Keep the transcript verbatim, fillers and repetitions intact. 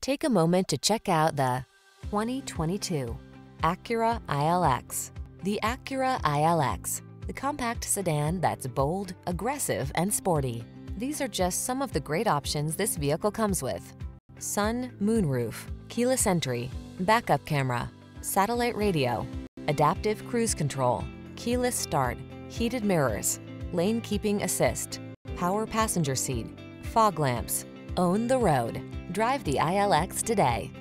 Take a moment to check out the twenty twenty-two Acura I L X. The Acura I L X, the compact sedan that's bold, aggressive, and sporty. These are just some of the great options this vehicle comes with: sun, moonroof, keyless entry, backup camera, satellite radio, adaptive cruise control, keyless start, heated mirrors, lane keeping assist, power passenger seat, fog lamps. Own the road. Drive the I L X today.